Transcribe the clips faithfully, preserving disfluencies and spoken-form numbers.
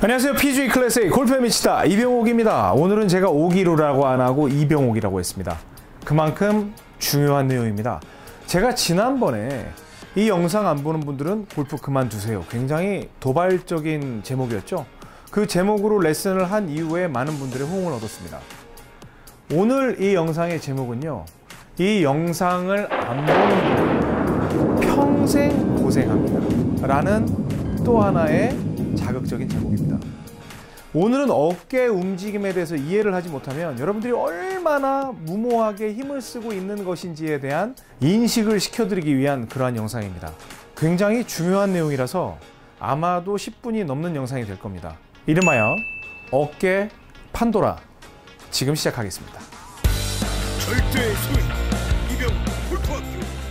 안녕하세요. 피지에이 클래식 골프에 미치다 이병옥입니다. 오늘은 제가 오기로라고 안 하고 이병옥이라고 했습니다. 그만큼 중요한 내용입니다. 제가 지난번에 이 영상 안 보는 분들은 골프 그만두세요. 굉장히 도발적인 제목이었죠. 그 제목으로 레슨을 한 이후에 많은 분들의 호응을 얻었습니다. 오늘 이 영상의 제목은요, 이 영상을 안 보는 분들은 평생 고생합니다 라는 또 하나의 자극적인 제목입니다. 오늘은 어깨 움직임에 대해서 이해를 하지 못하면 여러분들이 얼마나 무모하게 힘을 쓰고 있는 것인지에 대한 인식을 시켜드리기 위한 그러한 영상입니다. 굉장히 중요한 내용이라서 아마도 십 분이 넘는 영상이 될 겁니다. 이름하여 어깨 판도라, 지금 시작하겠습니다. 절대의 스윙, 이병옥 골프학교.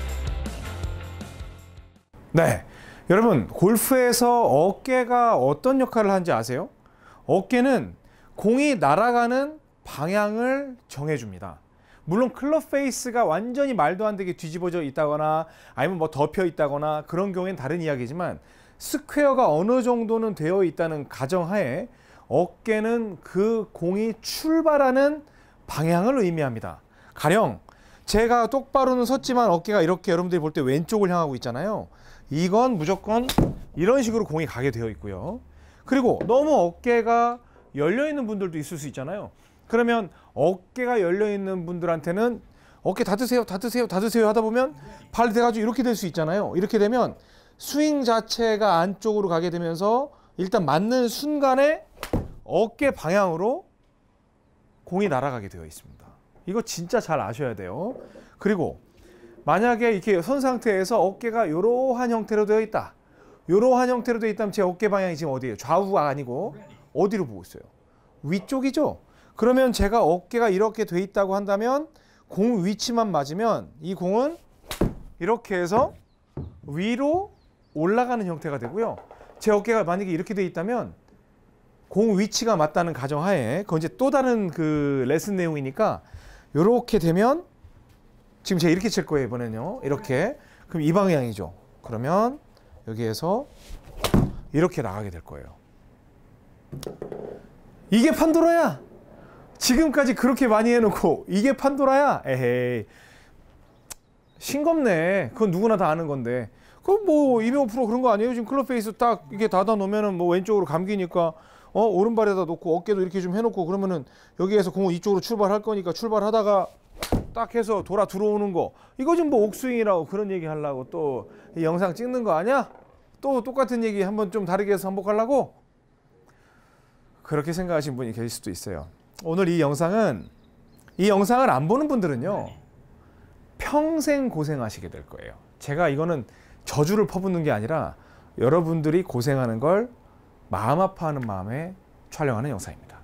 네, 여러분, 골프에서 어깨가 어떤 역할을 하는지 아세요? 어깨는 공이 날아가는 방향을 정해줍니다. 물론 클럽 페이스가 완전히 말도 안 되게 뒤집어져 있다거나 아니면 뭐 덮여 있다거나 그런 경우엔 다른 이야기지만, 스퀘어가 어느 정도는 되어 있다는 가정하에 어깨는 그 공이 출발하는 방향을 의미합니다. 가령 제가 똑바로는 섰지만 어깨가 이렇게 여러분들이 볼 때 왼쪽을 향하고 있잖아요. 이건 무조건 이런 식으로 공이 가게 되어 있고요. 그리고 너무 어깨가 열려있는 분들도 있을 수 있잖아요. 그러면 어깨가 열려있는 분들한테는 어깨 닫으세요, 닫으세요, 닫으세요 하다 보면 팔이 돼가지고 이렇게 될 수 있잖아요. 이렇게 되면 스윙 자체가 안쪽으로 가게 되면서 일단 맞는 순간에 어깨 방향으로 공이 날아가게 되어 있습니다. 이거 진짜 잘 아셔야 돼요. 그리고 만약에 이렇게 선 상태에서 어깨가 이러한 형태로 되어 있다. 이러한 형태로 되어 있다면 제 어깨 방향이 지금 어디예요? 좌우가 아니고 어디로 보고 있어요? 위쪽이죠? 그러면 제가 어깨가 이렇게 돼 있다고 한다면 공 위치만 맞으면 이 공은 이렇게 해서 위로 올라가는 형태가 되고요. 제 어깨가 만약에 이렇게 돼 있다면 공 위치가 맞다는 가정하에, 그건 이제 또 다른 그 레슨 내용이니까, 이렇게 되면 지금 제가 이렇게 칠 거예요. 이번에는요, 이렇게. 그럼 이 방향이죠. 그러면 여기에서 이렇게 나가게 될 거예요. 이게 판도라야. 지금까지 그렇게 많이 해놓고 이게 판도라야. 에헤이, 싱겁네. 그건 누구나 다 아는 건데. 그럼 뭐 이병옥 프로 그런 거 아니에요? 지금 클럽 페이스 딱 이게 닫아 놓으면은 뭐 왼쪽으로 감기니까 어 오른발에다 놓고 어깨도 이렇게 좀 해놓고, 그러면은 여기에서 공은 이쪽으로 출발할 거니까 출발하다가 딱 해서 돌아 들어오는 거, 이거 지금 뭐 옥스윙이라고 그런 얘기 하려고 또 이 영상 찍는 거 아니야? 또 똑같은 얘기 한번 좀 다르게 해서 반복하려고? 그렇게 생각하시는 분이 계실 수도 있어요. 오늘 이 영상은, 이 영상을 안 보는 분들은요 평생 고생하시게 될 거예요. 제가 이거는 저주를 퍼붓는 게 아니라 여러분들이 고생하는 걸 마음 아파하는 마음에 촬영하는 영상입니다.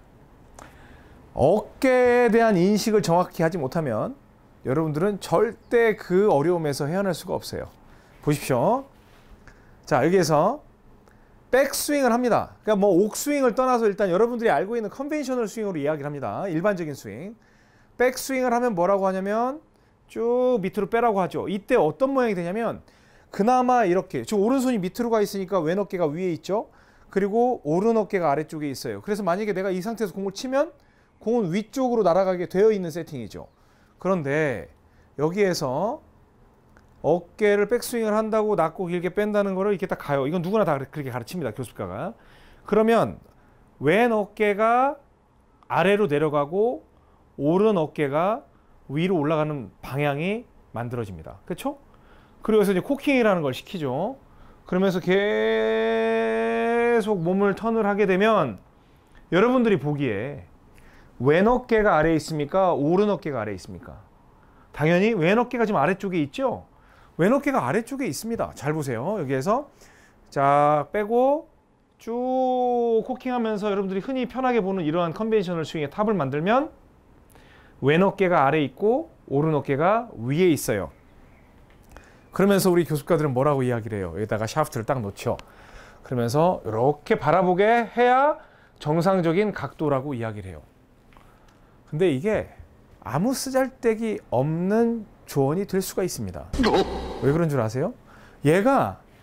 어깨에 대한 인식을 정확히 하지 못하면 여러분들은 절대 그 어려움에서 헤어날 수가 없어요. 보십시오. 자, 여기에서 백스윙을 합니다. 그러니까 뭐 옥스윙을 떠나서 일단 여러분들이 알고 있는 컨벤셔널 스윙으로 이야기를 합니다. 일반적인 스윙. 백스윙을 하면 뭐라고 하냐면 쭉 밑으로 빼라고 하죠. 이때 어떤 모양이 되냐면, 그나마 이렇게 지금 오른손이 밑으로 가 있으니까 왼 어깨가 위에 있죠. 그리고 오른 어깨가 아래쪽에 있어요. 그래서 만약에 내가 이 상태에서 공을 치면 공은 위쪽으로 날아가게 되어 있는 세팅이죠. 그런데 여기에서 어깨를 백스윙을 한다고 낮고 길게 뺀다는 거를 이렇게 딱 가요. 이건 누구나 다 그렇게 가르칩니다, 교습가가. 그러면 왼 어깨가 아래로 내려가고 오른 어깨가 위로 올라가는 방향이 만들어집니다. 그렇죠? 그리고 여기서 이제 코킹이라는 걸 시키죠. 그러면서 계속 몸을 턴을 하게 되면 여러분들이 보기에 왼 어깨가 아래에 있습니까? 오른 어깨가 아래에 있습니까? 당연히 왼 어깨가 지금 아래쪽에 있죠? 왼 어깨가 아래쪽에 있습니다. 잘 보세요. 여기에서 자 빼고 쭉 코킹하면서 여러분들이 흔히 편하게 보는 이러한 컨벤셔널 스윙의 탑을 만들면 왼 어깨가 아래에 있고 오른 어깨가 위에 있어요. 그러면서 우리 교습가들은 뭐라고 이야기를 해요? 여기다가 샤프트를 딱 놓죠. 그러면서 이렇게 바라보게 해야 정상적인 각도라고 이야기를 해요. 근데 이게 아무 쓰잘데기 없는 조언이 될 수가 있습니다. 왜 그런 줄 아세요? 얘가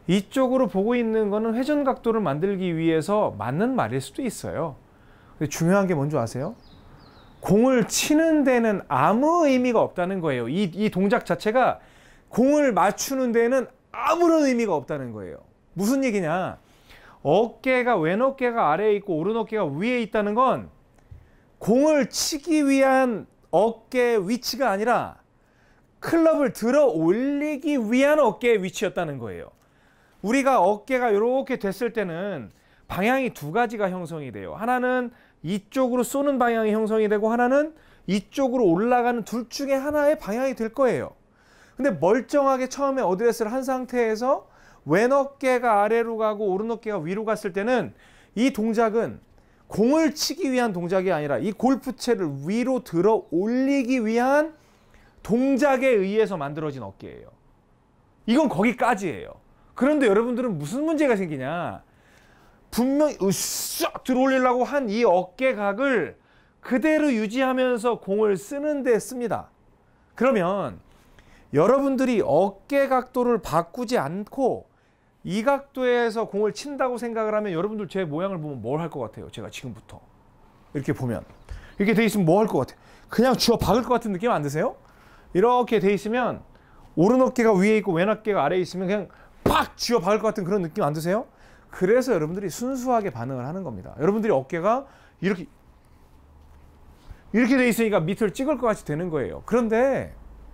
이쪽으로 보고 있는 거는 회전 각도를 만들기 위해서 맞는 말일 수도 있어요. 근데 중요한 게 뭔지 아세요? 공을 치는 데는 아무 의미가 없다는 거예요. 이, 이 동작 자체가 공을 맞추는 데는 아무런 의미가 없다는 거예요. 무슨 얘기냐? 어깨가 왼 어깨가 아래에 있고 오른 어깨가 위에 있다는 건 공을 치기 위한 어깨 위치가 아니라 클럽을 들어 올리기 위한 어깨의 위치였다는 거예요. 우리가 어깨가 이렇게 됐을 때는 방향이 두 가지가 형성이 돼요. 하나는 이쪽으로 쏘는 방향이 형성이 되고 하나는 이쪽으로 올라가는 둘 중에 하나의 방향이 될 거예요. 근데 멀쩡하게 처음에 어드레스를 한 상태에서 왼 어깨가 아래로 가고 오른 어깨가 위로 갔을 때는 이 동작은 공을 치기 위한 동작이 아니라 이 골프채를 위로 들어 올리기 위한 동작에 의해서 만들어진 어깨예요. 이건 거기까지예요. 그런데 여러분들은 무슨 문제가 생기냐? 분명히 으쌰 들어 올리려고 한 이 어깨각을 그대로 유지하면서 공을 쓰는 데 씁니다. 그러면 여러분들이 어깨 각도를 바꾸지 않고 이 각도에서 공을 친다고 생각을 하면 여러분들 제 모양을 보면 뭘 할 것 같아요? 제가 지금부터 이렇게 보면 이렇게 돼 있으면 뭐 할 것 같아요? 그냥 쥐어 박을 것 같은 느낌 안 드세요? 이렇게 돼 있으면 오른 어깨가 위에 있고 왼 어깨가 아래에 있으면 그냥 팍 쥐어 박을 것 같은 그런 느낌 안 드세요? 그래서 여러분들이 순수하게 반응을 하는 겁니다. 여러분들이 어깨가 이렇게 이렇게 돼 있으니까 밑을 찍을 것 같이 되는 거예요. 그런데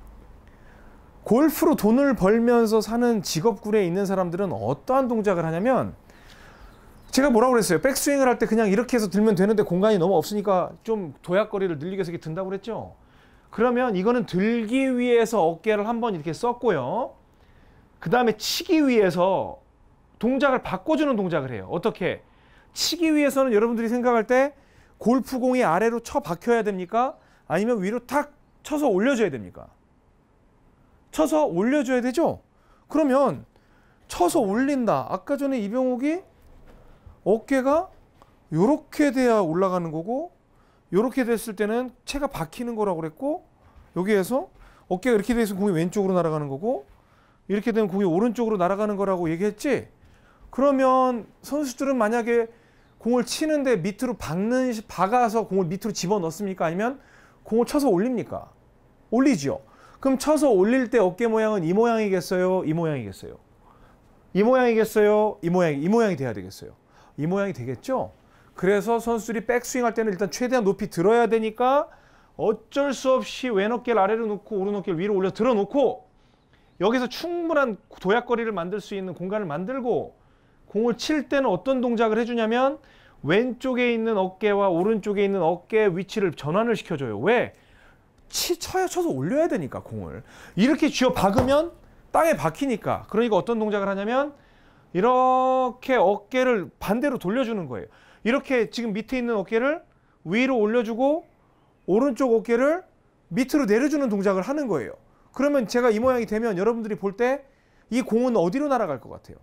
골프로 돈을 벌면서 사는 직업군에 있는 사람들은 어떠한 동작을 하냐면 제가 뭐라고 그랬어요? 백스윙을 할 때 그냥 이렇게 해서 들면 되는데 공간이 너무 없으니까 좀 도약거리를 늘리기 위해서 이렇게 든다고 그랬죠? 그러면 이거는 들기 위해서 어깨를 한번 이렇게 썼고요. 그 다음에 치기 위해서 동작을 바꿔주는 동작을 해요. 어떻게? 치기 위해서는 여러분들이 생각할 때 골프공이 아래로 쳐 박혀야 됩니까? 아니면 위로 탁 쳐서 올려줘야 됩니까? 쳐서 올려줘야 되죠? 그러면 쳐서 올린다. 아까 전에 이병옥이 어깨가 이렇게 돼야 올라가는 거고 이렇게 됐을 때는 채가 박히는 거라고 그랬고 여기에서 어깨가 이렇게 돼 있으면 공이 왼쪽으로 날아가는 거고 이렇게 되면 공이 오른쪽으로 날아가는 거라고 얘기했지? 그러면 선수들은 만약에 공을 치는데 밑으로 박는, 박아서 공을 밑으로 집어넣습니까? 아니면 공을 쳐서 올립니까? 올리죠. 그럼 쳐서 올릴 때 어깨 모양은 이 모양이겠어요? 이 모양이겠어요? 이 모양이겠어요? 이 모양이, 이 모양이 돼야 되겠어요? 이 모양이 되겠죠? 그래서 선수들이 백스윙 할 때는 일단 최대한 높이 들어야 되니까 어쩔 수 없이 왼 어깨를 아래로 놓고 오른 어깨를 위로 올려 들어 놓고 여기서 충분한 도약거리를 만들 수 있는 공간을 만들고 공을 칠 때는 어떤 동작을 해주냐면 왼쪽에 있는 어깨와 오른쪽에 있는 어깨의 위치를 전환을 시켜줘요. 왜? 치, 쳐야 쳐서 올려야 되니까 공을. 이렇게 쥐어 박으면 땅에 박히니까. 그러니까 어떤 동작을 하냐면 이렇게 어깨를 반대로 돌려주는 거예요. 이렇게 지금 밑에 있는 어깨를 위로 올려주고 오른쪽 어깨를 밑으로 내려주는 동작을 하는 거예요. 그러면 제가 이 모양이 되면 여러분들이 볼 때 이 공은 어디로 날아갈 것 같아요?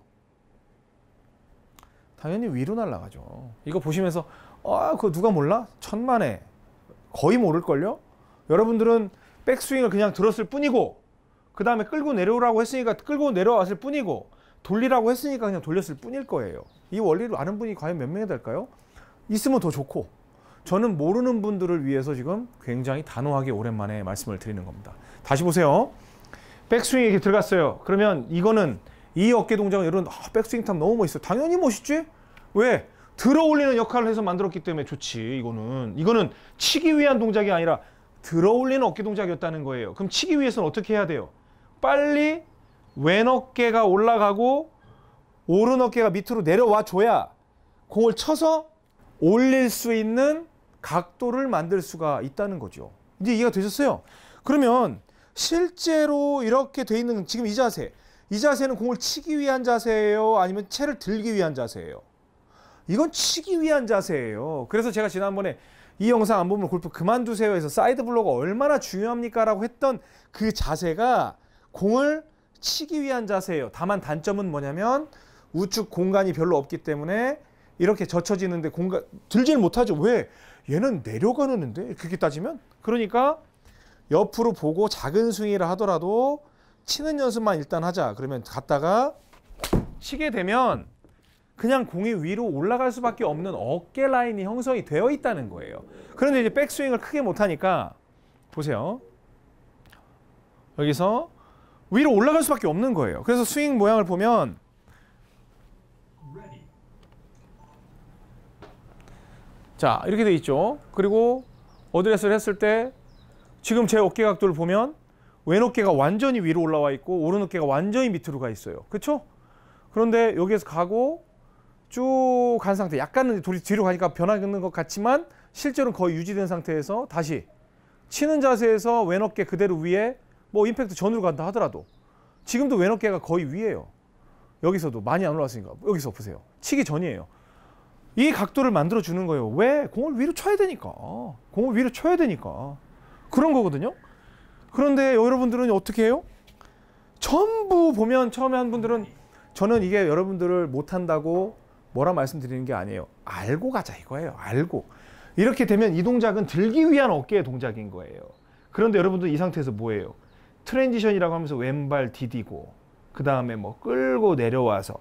당연히 위로 날아가죠. 이거 보시면서 아, 그거 누가 몰라? 천만에. 거의 모를걸요? 여러분들은 백스윙을 그냥 들었을 뿐이고 그 다음에 끌고 내려오라고 했으니까 끌고 내려왔을 뿐이고 돌리라고 했으니까 그냥 돌렸을 뿐일 거예요. 이 원리를 아는 분이 과연 몇 명이 될까요? 있으면 더 좋고 저는 모르는 분들을 위해서 지금 굉장히 단호하게 오랜만에 말씀을 드리는 겁니다. 다시 보세요. 백스윙이 이렇게 들어갔어요. 그러면 이거는 이 어깨 동작은 여러분 아, 백스윙 탑 너무 멋있어. 당연히 멋있지? 왜? 들어 올리는 역할을 해서 만들었기 때문에 좋지. 이거는 이거는 치기 위한 동작이 아니라 들어 올리는 어깨 동작이었다는 거예요. 그럼 치기 위해서는 어떻게 해야 돼요? 빨리 왼 어깨가 올라가고 오른 어깨가 밑으로 내려와 줘야 공을 쳐서 올릴 수 있는 각도를 만들 수가 있다는 거죠. 이제 이해가 되셨어요? 그러면 실제로 이렇게 돼 있는 지금 이 자세, 이 자세는 공을 치기 위한 자세예요? 아니면 채를 들기 위한 자세예요? 이건 치기 위한 자세예요. 그래서 제가 지난번에 이 영상 안 보면 골프 그만두세요 해서 사이드 블로가 얼마나 중요합니까? 라고 했던 그 자세가 공을 치기 위한 자세예요. 다만 단점은 뭐냐면 우측 공간이 별로 없기 때문에 이렇게 젖혀지는데 공간 들질 못하죠. 왜? 얘는 내려가는데 그렇게 따지면? 그러니까 옆으로 보고 작은 스윙이라 하더라도 치는 연습만 일단 하자. 그러면 갔다가 치게 되면 그냥 공이 위로 올라갈 수밖에 없는 어깨 라인이 형성이 되어 있다는 거예요. 그런데 이제 백스윙을 크게 못하니까 보세요. 여기서 위로 올라갈 수밖에 없는 거예요. 그래서 스윙 모양을 보면 자 이렇게 돼 있죠. 그리고 어드레스를 했을 때 지금 제 어깨 각도를 보면 왼 어깨가 완전히 위로 올라와 있고 오른 어깨가 완전히 밑으로 가 있어요. 그렇죠? 그런데 여기에서 가고 쭉 간 상태, 약간은 뒤로 가니까 변하는 것 같지만 실제로는 거의 유지된 상태에서 다시 치는 자세에서 왼 어깨 그대로 위에 뭐 임팩트 전으로 간다 하더라도 지금도 왼 어깨가 거의 위에요. 여기서도 많이 안 올라왔으니까 여기서 보세요. 치기 전이에요. 이 각도를 만들어 주는 거예요. 왜? 공을 위로 쳐야 되니까. 공을 위로 쳐야 되니까. 그런 거거든요. 그런데 여러분들은 어떻게 해요? 전부 보면 처음에 한 분들은 저는 이게 여러분들을 못한다고 뭐라 말씀드리는 게 아니에요. 알고 가자 이거예요. 알고. 이렇게 되면 이 동작은 들기 위한 어깨의 동작인 거예요. 그런데 여러분들 이 상태에서 뭐예요? 트랜지션이라고 하면서 왼발 디디고 그 다음에 뭐 끌고 내려와서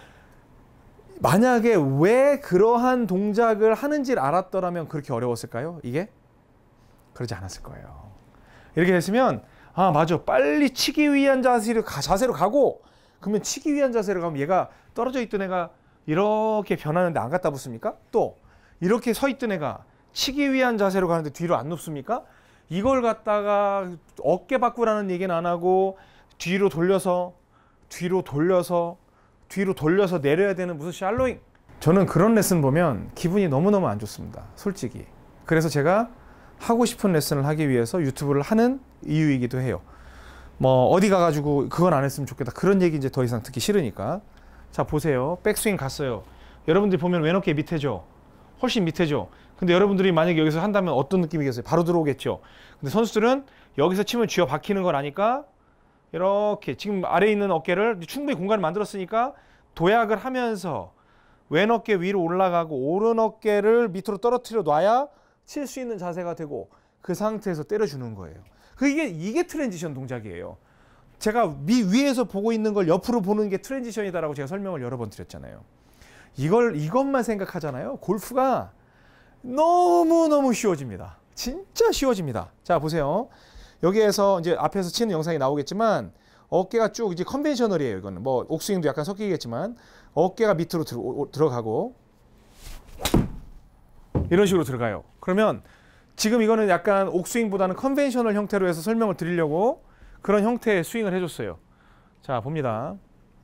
만약에 왜 그러한 동작을 하는지를 알았더라면 그렇게 어려웠을까요? 이게? 그러지 않았을 거예요. 이렇게 됐으면 아 맞아 빨리 치기 위한 자세로, 가, 자세로 가고 그러면 치기 위한 자세로 가면 얘가 떨어져 있던 애가 이렇게 변하는데 안 갖다 붙습니까? 또 이렇게 서 있던 애가 치기 위한 자세로 가는데 뒤로 안 눕습니까? 이걸 갖다가 어깨 바꾸라는 얘기는 안 하고 뒤로 돌려서 뒤로 돌려서 뒤로 돌려서 내려야 되는 무슨 샬로잉. 저는 그런 레슨 보면 기분이 너무너무 안 좋습니다. 솔직히. 그래서 제가 하고 싶은 레슨을 하기 위해서 유튜브를 하는 이유이기도 해요. 뭐 어디 가가지고 그건 안 했으면 좋겠다. 그런 얘기 이제 더 이상 듣기 싫으니까. 자 보세요. 백스윙 갔어요. 여러분들이 보면 왼 어깨 밑에죠. 훨씬 밑에죠. 근데 여러분들이 만약에 여기서 한다면 어떤 느낌이겠어요? 바로 들어오겠죠. 근데 선수들은 여기서 치면 쥐어 박히는 걸 아니까 이렇게 지금 아래에 있는 어깨를 충분히 공간을 만들었으니까 도약을 하면서 왼 어깨 위로 올라가고 오른 어깨를 밑으로 떨어뜨려 놔야 칠 수 있는 자세가 되고 그 상태에서 때려주는 거예요. 그게 이게 트랜지션 동작이에요. 제가 미 위에서 보고 있는 걸 옆으로 보는 게 트랜지션이다라고 제가 설명을 여러 번 드렸잖아요. 이걸 이것만 생각하잖아요. 골프가 너무너무 쉬워집니다. 진짜 쉬워집니다. 자 보세요. 여기에서 이제 앞에서 치는 영상이 나오겠지만 어깨가 쭉 이제 컨벤셔널이에요. 이거는 뭐 옥스윙도 약간 섞이겠지만 어깨가 밑으로 들어, 들어가고 이런 식으로 들어가요. 그러면 지금 이거는 약간 옥스윙보다는 컨벤셔널 형태로 해서 설명을 드리려고 그런 형태의 스윙을 해줬어요. 자 봅니다.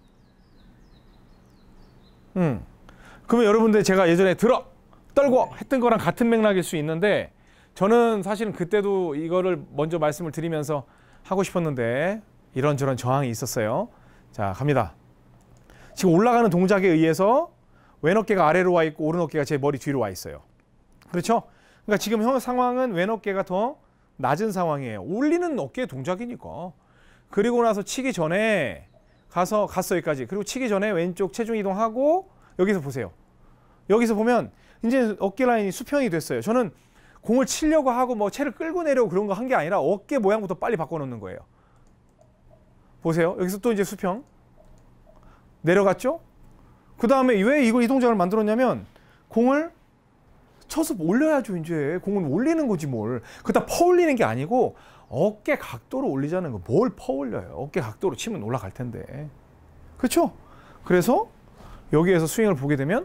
음. 그러면 여러분들 제가 예전에 들어 떨고 했던 거랑 같은 맥락일 수 있는데 저는 사실은 그때도 이거를 먼저 말씀을 드리면서 하고 싶었는데 이런저런 저항이 있었어요. 자 갑니다. 지금 올라가는 동작에 의해서 왼 어깨가 아래로 와 있고 오른 어깨가 제 머리 뒤로 와 있어요. 그렇죠? 그러니까 지금 형 상황은 왼 어깨가 더 낮은 상황이에요. 올리는 어깨 동작이니까. 그리고 나서 치기 전에 가서 갔어 여기까지. 그리고 치기 전에 왼쪽 체중 이동하고 여기서 보세요. 여기서 보면 이제 어깨 라인이 수평이 됐어요. 저는 공을 치려고 하고 뭐 채를 끌고 내려고 그런 거 한 게 아니라 어깨 모양부터 빨리 바꿔놓는 거예요. 보세요. 여기서 또 이제 수평 내려갔죠? 그 다음에 왜 이걸 이 동작을 만들었냐면 공을 쳐서 올려야죠. 이제 공을 올리는 거지 뭘. 그다 퍼 올리는 게 아니고 어깨 각도로 올리자는 거. 뭘 퍼 올려요. 어깨 각도로 치면 올라갈 텐데. 그렇죠? 그래서 여기에서 스윙을 보게 되면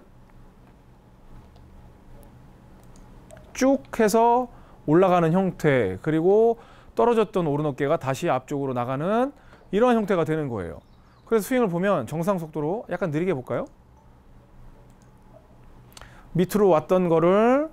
쭉 해서 올라가는 형태, 그리고 떨어졌던 오른 어깨가 다시 앞쪽으로 나가는 이런 형태가 되는 거예요. 그래서 스윙을 보면 정상 속도로 약간 느리게 볼까요? 밑으로 왔던 거를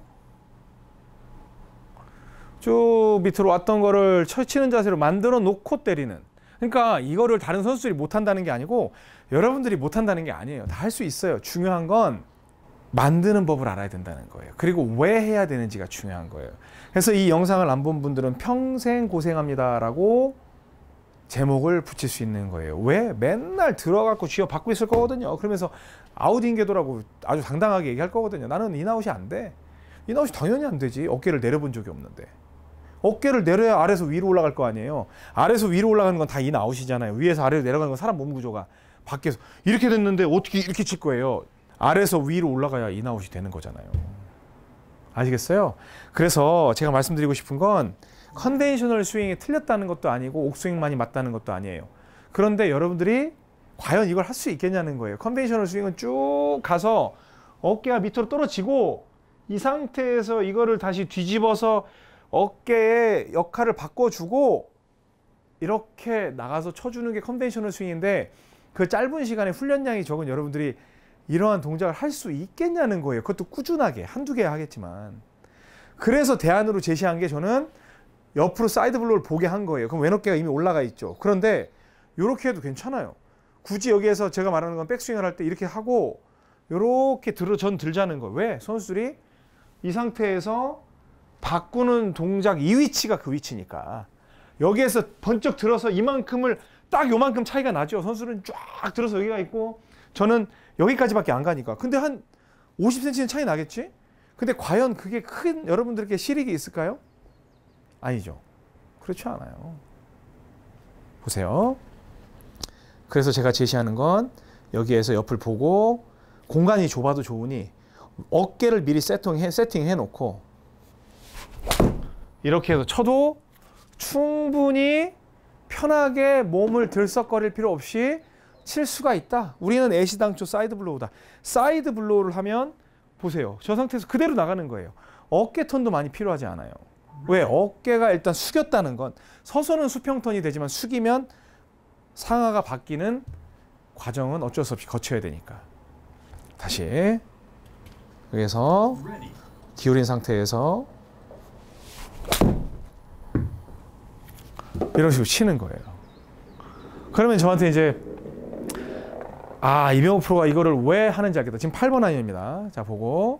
쭉 밑으로 왔던 거를 쳐치는 자세로 만들어 놓고 때리는. 그러니까 이거를 다른 선수들이 못한다는 게 아니고 여러분들이 못한다는 게 아니에요. 다 할 수 있어요. 중요한 건 만드는 법을 알아야 된다는 거예요. 그리고 왜 해야 되는지가 중요한 거예요. 그래서 이 영상을 안 본 분들은 평생 고생합니다 라고 제목을 붙일 수 있는 거예요. 왜? 맨날 들어갖고 쥐어 받고 있을 거거든요. 그러면서 아웃인 궤도라고 아주 당당하게 얘기할 거거든요. 나는 인아웃이 안 돼. 인아웃이 당연히 안 되지. 어깨를 내려본 적이 없는데. 어깨를 내려야 아래에서 위로 올라갈 거 아니에요. 아래에서 위로 올라가는 건 다 인아웃이잖아요. 위에서 아래로 내려가는 건 사람 몸 구조가. 밖에서 이렇게 됐는데 어떻게 이렇게 칠 거예요? 아래에서 위로 올라가야 인아웃이 되는 거잖아요. 아시겠어요? 그래서 제가 말씀드리고 싶은 건 컨벤셔널 스윙이 틀렸다는 것도 아니고 옥스윙만이 맞다는 것도 아니에요. 그런데 여러분들이 과연 이걸 할 수 있겠냐는 거예요. 컨벤셔널 스윙은 쭉 가서 어깨가 밑으로 떨어지고 이 상태에서 이거를 다시 뒤집어서 어깨의 역할을 바꿔주고 이렇게 나가서 쳐주는 게 컨벤셔널 스윙인데 그 짧은 시간에 훈련량이 적은 여러분들이 이러한 동작을 할 수 있겠냐는 거예요. 그것도 꾸준하게 한두 개 하겠지만. 그래서 대안으로 제시한 게 저는 옆으로 사이드 블로우를 보게 한 거예요. 그럼 왼어깨가 이미 올라가 있죠. 그런데 이렇게 해도 괜찮아요. 굳이 여기에서 제가 말하는 건 백스윙을 할 때 이렇게 하고 이렇게 들어 전 들자는 거예요. 왜? 선수들이 이 상태에서 바꾸는 동작 이 위치가 그 위치니까 여기에서 번쩍 들어서 이만큼을 딱 요만큼 차이가 나죠. 선수는 쫙 들어서 여기가 있고 저는 여기까지밖에 안 가니까. 근데 한 오십 센티미터는 차이 나겠지? 근데 과연 그게 큰 여러분들께 실익이 있을까요? 아니죠. 그렇지 않아요. 보세요. 그래서 제가 제시하는 건 여기에서 옆을 보고 공간이 좁아도 좋으니 어깨를 미리 세팅해, 세팅해 놓고 이렇게 해서 쳐도 충분히 편하게 몸을 들썩거릴 필요 없이 칠 수가 있다. 우리는 애시당초 사이드 블로우다. 사이드 블로우를 하면 보세요. 저 상태에서 그대로 나가는 거예요. 어깨 턴도 많이 필요하지 않아요. 왜? 어깨가 일단 숙였다는 건 서서는 수평 턴이 되지만 숙이면 상하가 바뀌는 과정은 어쩔 수 없이 거쳐야 되니까. 다시 여기서 기울인 상태에서 이런 식으로 치는 거예요. 그러면 저한테 이제 아, 이병호 프로가 이거를 왜 하는지 알겠다. 지금 팔 번 아니입니다. 자, 보고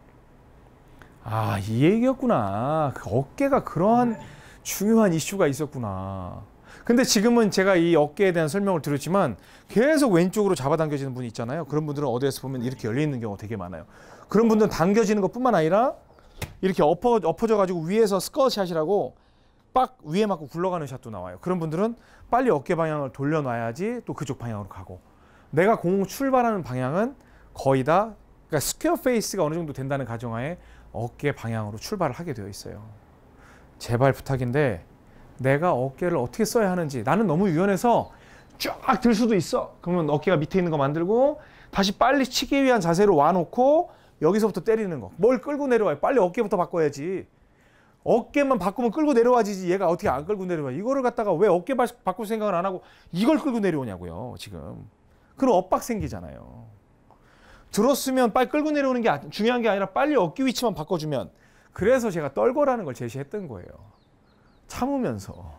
아, 이 얘기였구나. 그 어깨가 그러한 중요한 이슈가 있었구나. 근데 지금은 제가 이 어깨에 대한 설명을 드렸지만 계속 왼쪽으로 잡아당겨지는 분이 있잖아요. 그런 분들은 어디에서 보면 이렇게 열려있는 경우가 되게 많아요. 그런 분들은 당겨지는 것뿐만 아니라 이렇게 엎어, 엎어져 가지고 위에서 스쿼트샷이라고 빡 위에 맞고 굴러가는 샷도 나와요. 그런 분들은 빨리 어깨 방향을 돌려놔야지 또 그쪽 방향으로 가고, 내가 공 출발하는 방향은 거의 다 그러니까 스퀘어 페이스가 어느 정도 된다는 가정하에 어깨 방향으로 출발을 하게 되어 있어요. 제발 부탁인데 내가 어깨를 어떻게 써야 하는지, 나는 너무 유연해서 쫙 들 수도 있어. 그러면 어깨가 밑에 있는 거 만들고 다시 빨리 치기 위한 자세로 와놓고 여기서부터 때리는 거. 뭘 끌고 내려와요? 빨리 어깨부터 바꿔야지. 어깨만 바꾸면 끌고 내려와지지 얘가 어떻게 안 끌고 내려와. 이거를 갖다가 왜 어깨 바꿀 생각을 안 하고 이걸 끌고 내려오냐고요 지금. 그럼 엇박 생기잖아요. 들었으면 빨리 끌고 내려오는 게 중요한 게 아니라 빨리 어깨 위치만 바꿔주면. 그래서 제가 떨거라는 걸 제시했던 거예요. 참으면서.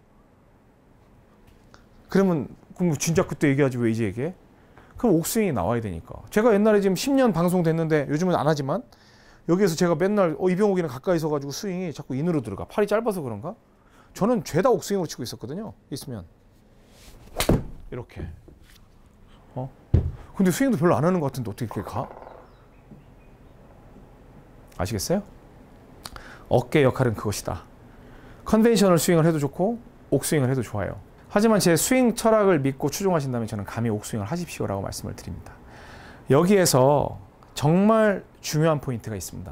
그러면 그럼 진짜 그때 얘기하지 왜 이제 얘기해? 그럼 옥스윙이 나와야 되니까. 제가 옛날에 지금 십 년 방송 됐는데 요즘은 안 하지만 여기에서 제가 맨날 어, 이병옥이랑 가까이 서가지고 스윙이 자꾸 인으로 들어가. 팔이 짧아서 그런가? 저는 죄다 옥스윙으로 치고 있었거든요. 있으면 이렇게. 어? 근데 스윙도 별로 안 하는 것 같은데 어떻게 이렇게 가? 아시겠어요? 어깨 역할은 그것이다. 컨벤셔널 스윙을 해도 좋고 옥스윙을 해도 좋아요. 하지만 제 스윙 철학을 믿고 추종하신다면 저는 감히 옥스윙을 하십시오라고 말씀을 드립니다. 여기에서 정말 중요한 포인트가 있습니다.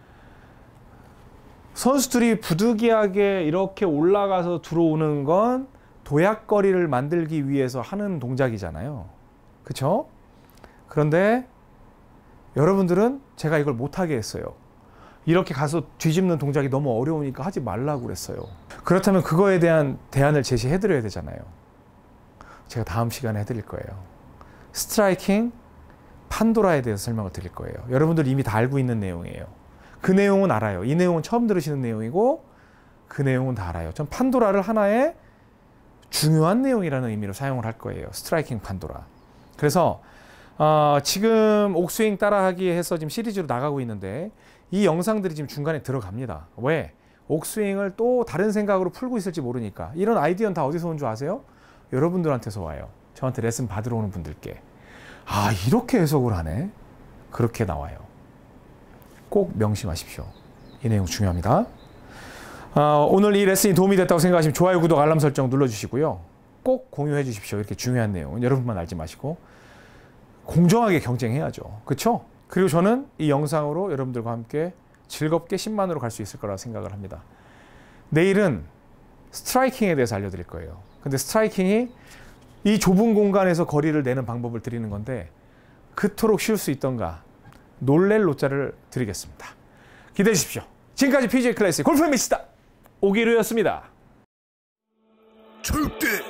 선수들이 부득이하게 이렇게 올라가서 들어오는 건 도약거리를 만들기 위해서 하는 동작이잖아요. 그렇죠? 그런데 여러분들은 제가 이걸 못하게 했어요. 이렇게 가서 뒤집는 동작이 너무 어려우니까 하지 말라고 그랬어요. 그렇다면 그거에 대한 대안을 제시해 드려야 되잖아요. 제가 다음 시간에 해드릴 거예요. 스트라이킹 판도라에 대해서 설명을 드릴 거예요. 여러분들 이미 다 알고 있는 내용이에요. 그 내용은 알아요. 이 내용은 처음 들으시는 내용이고 그 내용은 다 알아요. 전 판도라를 하나의 중요한 내용이라는 의미로 사용을 할 거예요. 스트라이킹 판도라. 그래서 어, 지금 옥스윙 따라하기 해서 지금 시리즈로 나가고 있는데 이 영상들이 지금 중간에 들어갑니다. 왜? 옥스윙을 또 다른 생각으로 풀고 있을지 모르니까. 이런 아이디어는 다 어디서 온 줄 아세요? 여러분들한테서 와요. 저한테 레슨 받으러 오는 분들께. 아, 이렇게 해석을 하네? 그렇게 나와요. 꼭 명심하십시오. 이 내용 중요합니다. 어, 오늘 이 레슨이 도움이 됐다고 생각하시면 좋아요, 구독, 알람 설정 눌러주시고요. 꼭 공유해 주십시오. 이렇게 중요한 내용은 여러분만 알지 마시고 공정하게 경쟁해야죠. 그렇죠? 그리고 저는 이 영상으로 여러분들과 함께 즐겁게 십만으로 갈 수 있을 거라 생각을 합니다. 내일은 스트라이킹에 대해서 알려드릴 거예요. 근데 스트라이킹이 이 좁은 공간에서 거리를 내는 방법을 드리는 건데 그토록 쉬울 수 있던가 놀랄 노자를 드리겠습니다. 기대해 주십시오. 지금까지 피지에이 클래식 골프의 미스터 오기루였습니다. 절대